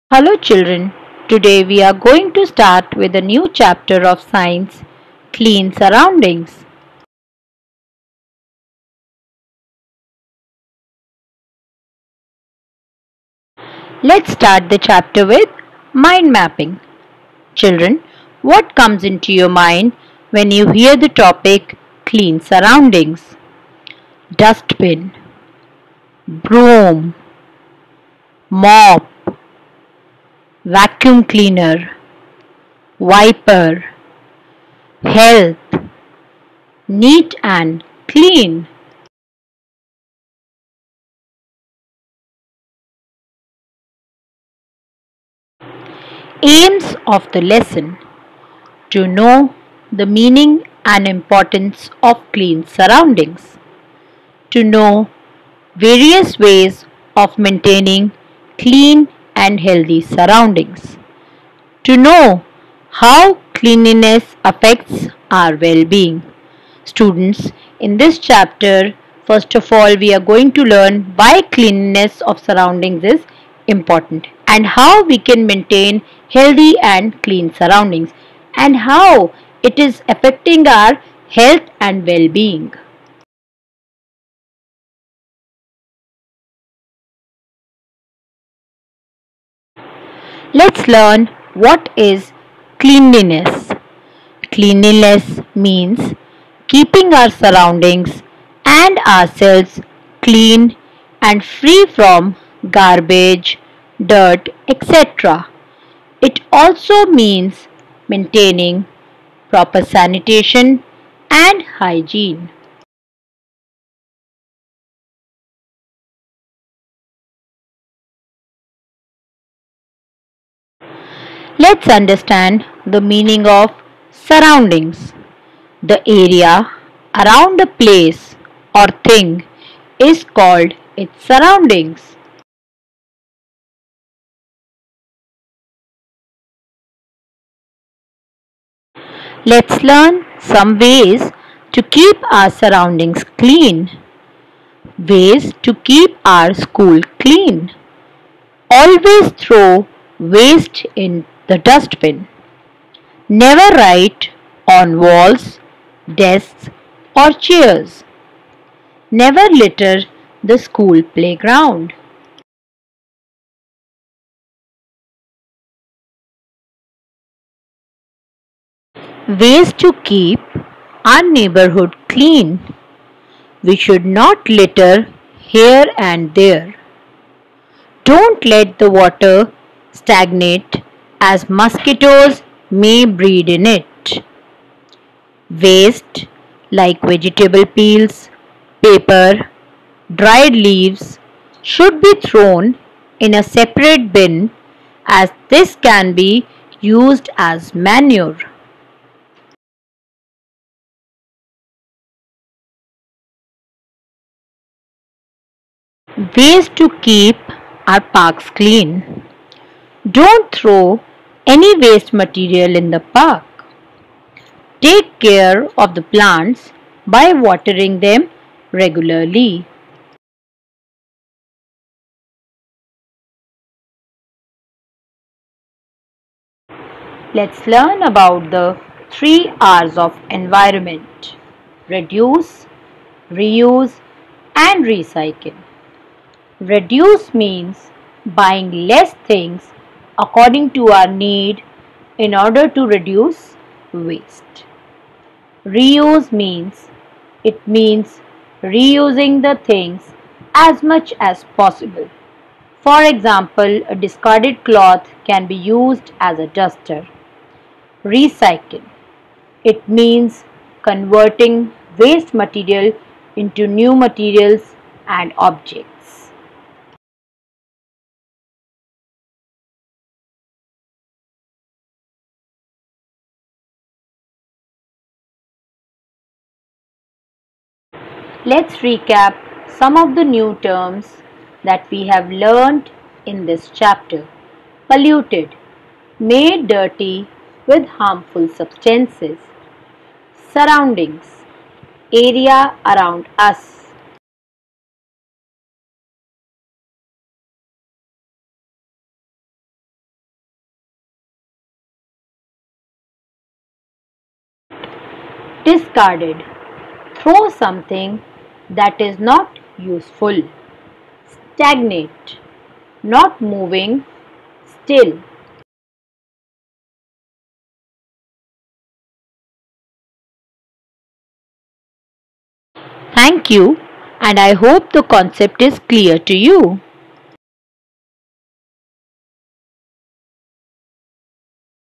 Hello children, today we are going to start with a new chapter of science, clean surroundings. Let's start the chapter with mind mapping. Children, what comes into your mind when you hear the topic clean surroundings? Dustbin, broom, mop, vacuum cleaner, wiper, health, neat and clean. Aims of the lesson: to know the meaning and importance of clean surroundings, to know various ways of maintaining clean and healthy surroundings, to know how cleanliness affects our well being. Students, in this chapter, first of all, we are going to learn why cleanliness of surroundings is important and how we can maintain healthy and clean surroundings and how it is affecting our health and well being. Let's learn what is cleanliness. Cleanliness means keeping our surroundings and ourselves clean and free from garbage, dirt, etc. It also means maintaining proper sanitation and hygiene. Let's understand the meaning of surroundings. The area around a place or thing is called its surroundings. Let's learn some ways to keep our surroundings clean. Ways to keep our school clean. Always throw waste in the dustbin. Never write on walls, desks, or chairs. Never litter the school playground. Ways to keep our neighborhood clean. We should not litter here and there. Don't let the water stagnate as mosquitoes may breed in it. Waste like vegetable peels, paper, dried leaves should be thrown in a separate bin as this can be used as manure. Ways to keep our parks clean. Don't throw any waste material in the park. Take care of the plants by watering them regularly. Let's learn about the 3 R's of environment: reduce, reuse, and recycle. Reduce means buying less things according to our need in order to reduce waste. Reuse means reusing the things as much as possible. For example, a discarded cloth can be used as a duster. Recycle. It means converting waste material into new materials and objects. Let's recap some of the new terms that we have learned in this chapter. Polluted, made dirty with harmful substances. Surroundings, area around us. discarded. Throw something that is not useful. Stagnate, not moving, still. Thank you, and I hope the concept is clear to you.